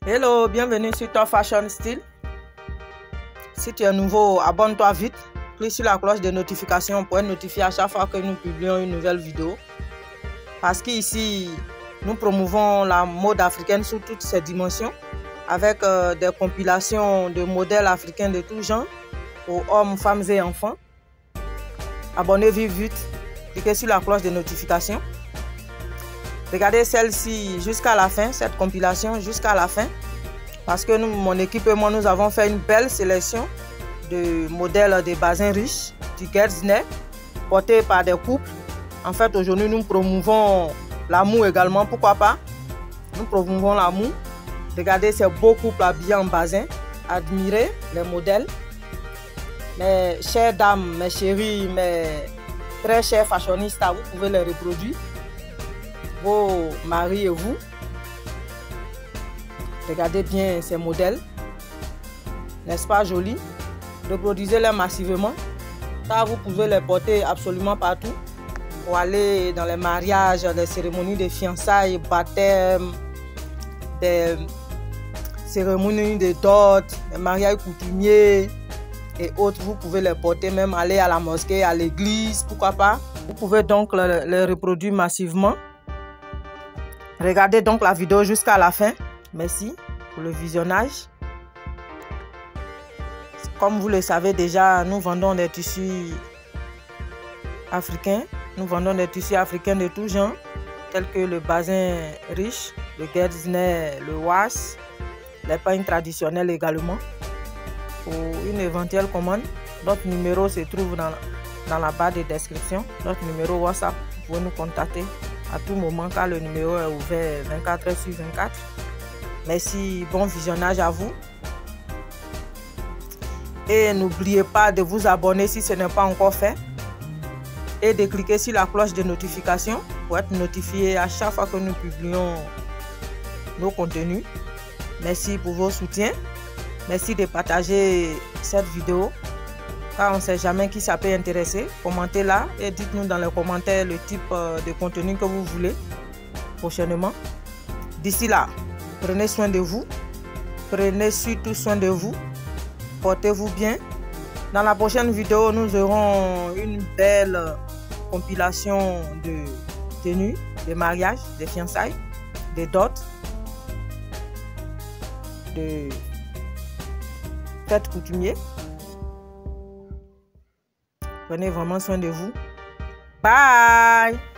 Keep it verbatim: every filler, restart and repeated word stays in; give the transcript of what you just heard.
Hello, bienvenue sur Top Fashion Style. Si tu es nouveau, abonne-toi vite. Clique sur la cloche de notification pour être notifié à chaque fois que nous publions une nouvelle vidéo. Parce qu'ici, nous promouvons la mode africaine sous toutes ses dimensions, avec euh, des compilations de modèles africains de tout genre, pour hommes, femmes et enfants. Abonnez-vous vite, cliquez sur la cloche de notification. Regardez celle-ci jusqu'à la fin, cette compilation jusqu'à la fin, parce que nous, mon équipe et moi, nous avons fait une belle sélection de modèles de basins riches, du Getzner, portés par des couples. En fait, aujourd'hui, nous promouvons l'amour également, pourquoi pas. Nous promouvons l'amour. Regardez ces beaux couples habillés en basin. Admirez les modèles. Mes chères dames, mes chéris, mes très chers fashionistas, vous pouvez les reproduire. Vos maris et vous. Regardez bien ces modèles. N'est-ce pas joli? Reproduisez-les massivement. Car vous pouvez les porter absolument partout. Pour aller dans les mariages, les cérémonies de fiançailles, baptêmes, des cérémonies de dot, des mariages coutumiers et autres. Vous pouvez les porter, même aller à la mosquée, à l'église, pourquoi pas. Vous pouvez donc les, les reproduire massivement. Regardez donc la vidéo jusqu'à la fin. Merci pour le visionnage. Comme vous le savez déjà, nous vendons des tissus africains. Nous vendons des tissus africains de tout genre, tels que le basin riche, le Getzner, le was, les pagnes traditionnelles également. Pour une éventuelle commande, notre numéro se trouve dans, dans la barre de description. Notre numéro WhatsApp, vous pouvez nous contacter à tout moment car le numéro est ouvert vingt-quatre heures sur vingt-quatre. Merci, bon visionnage à vous. Et n'oubliez pas de vous abonner si ce n'est pas encore fait. Et de cliquer sur la cloche de notification pour être notifié à chaque fois que nous publions nos contenus. Merci pour vos soutiens. Merci de partager cette vidéo. Car on ne sait jamais qui ça peut intéresser. Commentez là et dites-nous dans les commentaires le type de contenu que vous voulez prochainement. D'ici là, prenez soin de vous. Prenez surtout soin de vous. Portez-vous bien. Dans la prochaine vidéo, nous aurons une belle compilation de tenues, de mariages, de fiançailles, de dots, de fêtes coutumières. Prenez vraiment soin de vous. Bye!